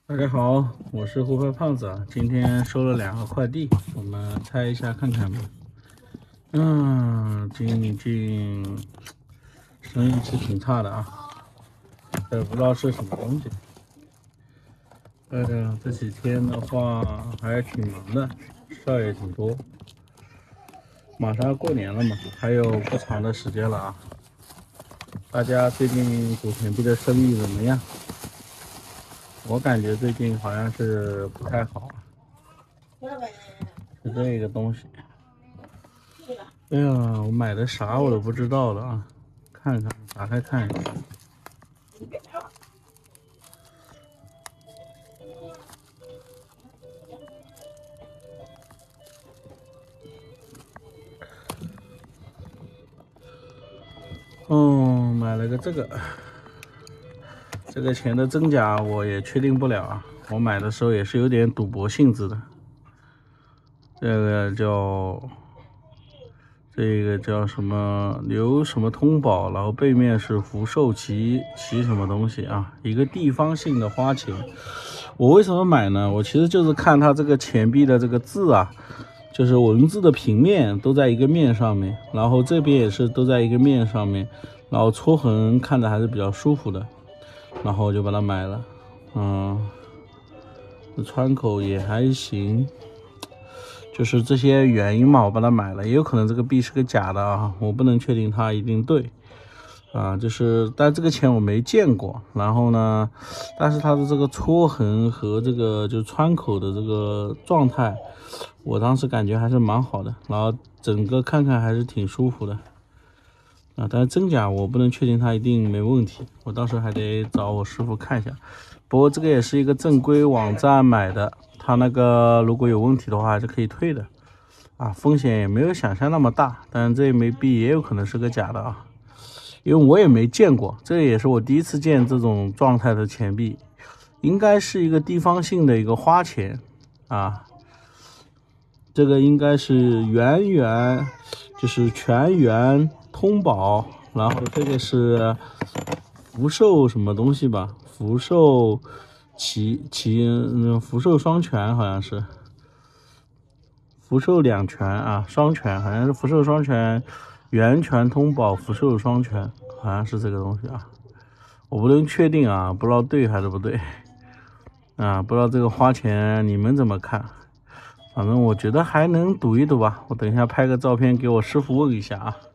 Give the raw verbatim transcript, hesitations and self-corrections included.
大家好，我是胡拍胖子啊。今天收了两个快递，我们拆一下看看吧。嗯，最近生意是挺差的啊，也不知道是什么东西。哎呀，这几天的话还挺忙的，事儿也挺多。马上要过年了嘛，还有不长的时间了啊。大家最近古田币的生意怎么样？我感觉最近好像是不太好啊。是这个东西。哎呀，我买的啥我都不知道了啊！看看，打开看一下。哦，买了个这个，这个钱的真假我也确定不了啊。我买的时候也是有点赌博性质的。这个叫这个叫什么刘什么通宝，然后背面是福寿旗旗什么东西啊？一个地方性的花钱。我为什么买呢？我其实就是看它这个钱币的这个字啊，就是文字的平面都在一个面上面，然后这边也是都在一个面上面，然后戳痕看着还是比较舒服的，然后我就把它买了。嗯，窗口也还行。就是这些原因嘛，我把它买了，也有可能这个币是个假的啊，我不能确定它一定对啊。就是但这个钱我没见过，然后呢，但是它的这个戳痕和这个就窗口的这个状态，我当时感觉还是蛮好的，然后整个看看还是挺舒服的啊。但是真假我不能确定它一定没问题，我到时候还得找我师傅看一下。不过这个也是一个正规网站买的，它那个如果有问题的话还是可以退的啊，风险也没有想象那么大。但是这一枚币也有可能是个假的啊，因为我也没见过，这也是我第一次见这种状态的钱币，应该是一个地方性的一个花钱啊，这个应该是圆圆，就是全圆通宝，然后这个是福寿什么东西吧，福寿齐齐嗯福寿双全好像是。福寿两全啊，双全好像是福寿双全，圆全通宝，福寿双全，好像是这个东西啊，我不能确定啊，不知道对还是不对啊，不知道这个花钱你们怎么看？反正我觉得还能赌一赌吧，我等一下拍个照片给我师傅问一下啊。